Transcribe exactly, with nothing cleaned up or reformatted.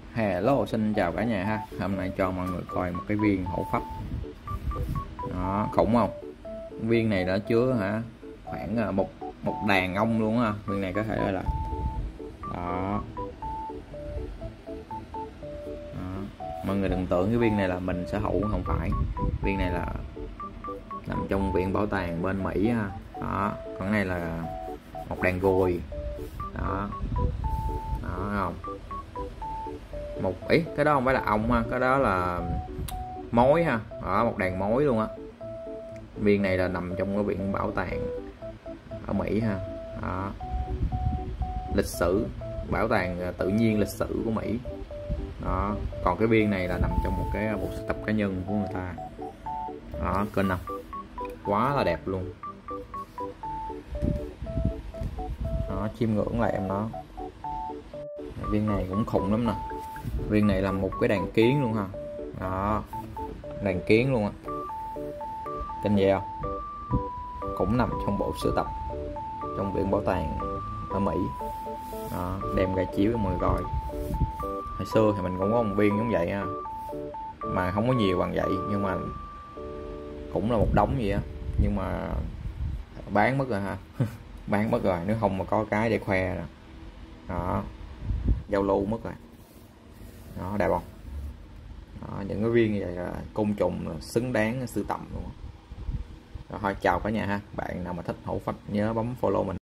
Hello, xin chào cả nhà ha. Hôm nay cho mọi người coi một cái viên hổ phách. Đó, khủng không? Viên này đã chứa hả khoảng một một đàn ong luôn á. Viên này có thể là đó. Đó. Mọi người đừng tưởng cái viên này là mình sở hữu, không phải. Viên này là nằm trong viện bảo tàng bên Mỹ ha. Đó, còn cái này là một đàn gùi. Đó. Đó không? Một ý cái đó không phải là ong ha, cái đó là mối ha. Đó, một đàn mối luôn á. Viên này là nằm trong cái viện bảo tàng ở Mỹ ha. Đó. Lịch sử, bảo tàng tự nhiên lịch sử của Mỹ. Đó, còn cái viên này là nằm trong một cái bộ sưu tập cá nhân của người ta. Đó, kênh không? Quá là đẹp luôn. Đó, chiêm ngưỡng lại em nó. Viên này cũng khủng lắm nè. Viên này là một cái đàn kiến luôn ha. Đó, đàn kiến luôn á. Kinh gì không? Cũng nằm trong bộ sưu tập trong viện bảo tàng ở Mỹ. Đó, đem ra chiếu cho mọi người coi. Hồi xưa thì mình cũng có một viên giống vậy ha, mà không có nhiều bằng vậy, nhưng mà cũng là một đống vậy á, nhưng mà bán mất rồi ha. Bán mất rồi, nếu không mà có cái để khoe rồi. Đó, giao lưu mất rồi. Đó, đẹp không? Đó, những cái viên như vậy là côn trùng là xứng đáng sưu tầm luôn. Rồi, thôi chào cả nhà ha. Bạn nào mà thích hổ phách nhớ bấm follow mình.